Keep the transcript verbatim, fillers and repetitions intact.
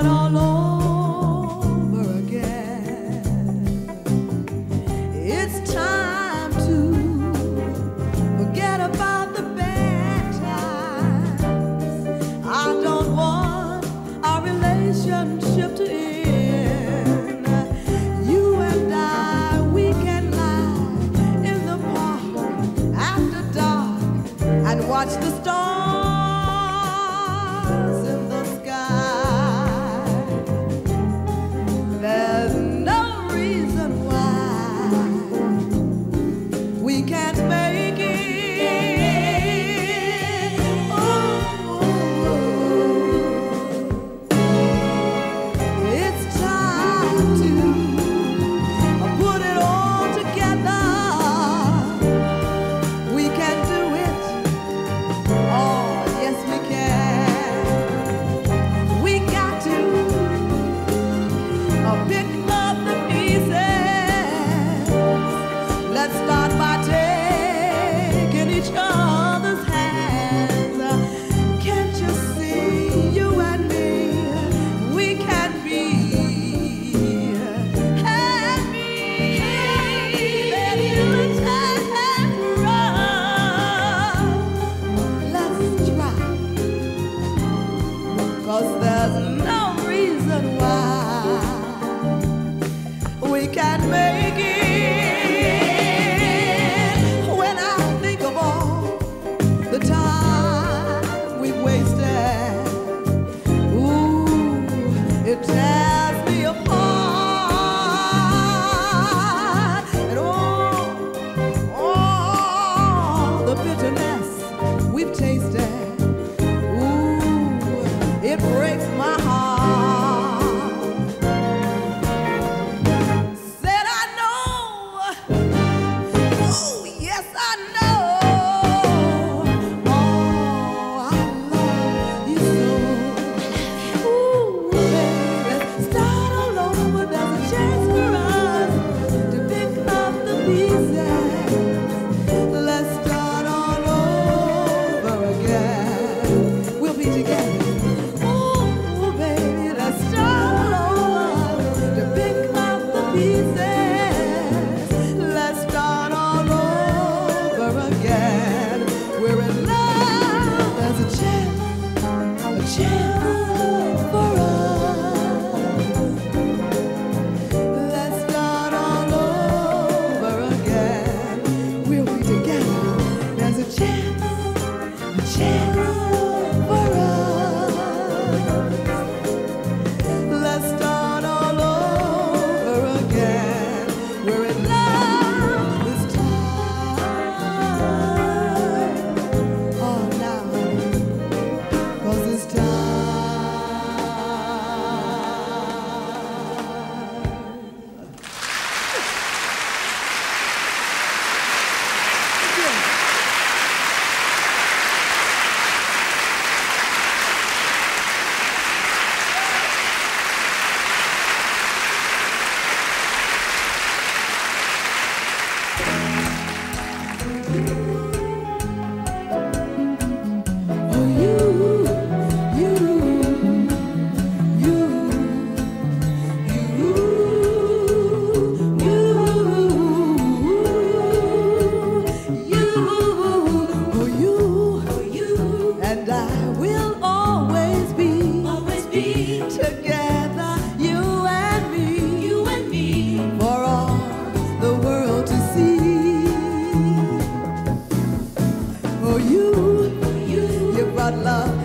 start all over again. It's time to forget about the bad times. I don't want our relationship to end. You and I, we can lie in the park after dark and watch the stars in the sky. There's no reason why we can't make it. Oh, it's time to put it all together. We can do it. Oh, yes, we can. We got to uh, pick up the pieces. Let's start by taking each other's hands. Can't you see, you and me, we can be happy. Let you take and run. Let's try, 'cause there's no reason why we can't make it. When I think of all the time we've wasted, ooh, it tears me apart. And oh, all the bitterness we've tasted, ooh, it breaks my heart. Said I know, oh yes I know, oh I love you so. Ooh baby, start all over. There's a chance for us to pick up the pieces. Let's start all over again. We'll be together. Ooh, baby, let's start all over to pick up the pieces. Let's start all over again. We're in love. There's a chance, a chance for us. Let's start all over again. We'll be together. There's a chance, a chance for us. Let's start all over again. We're in love this time. Oh, now, 'cause it's time. Oh, you, you, you, you, you, oh, you, you, and I will always be, always be together, you and me, you and me, for all the world to see. Oh, you, you, you brought love